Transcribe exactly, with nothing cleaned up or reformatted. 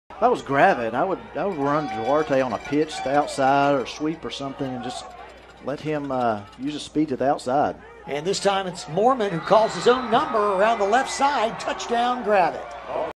If I was Gravette, I would I would run Duarte on a pitch to the outside or sweep or something and just let him uh, use his speed to the outside. And this time it's Moorman who calls his own number around the left side. Touchdown, Gravette.